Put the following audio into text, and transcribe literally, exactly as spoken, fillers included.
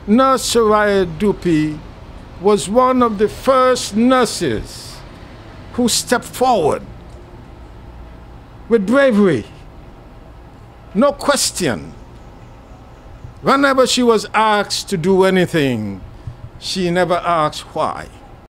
Nurse Soraya Dupe was one of the first nurses who stepped forward with bravery, no question. Whenever she was asked to do anything, she never asked why.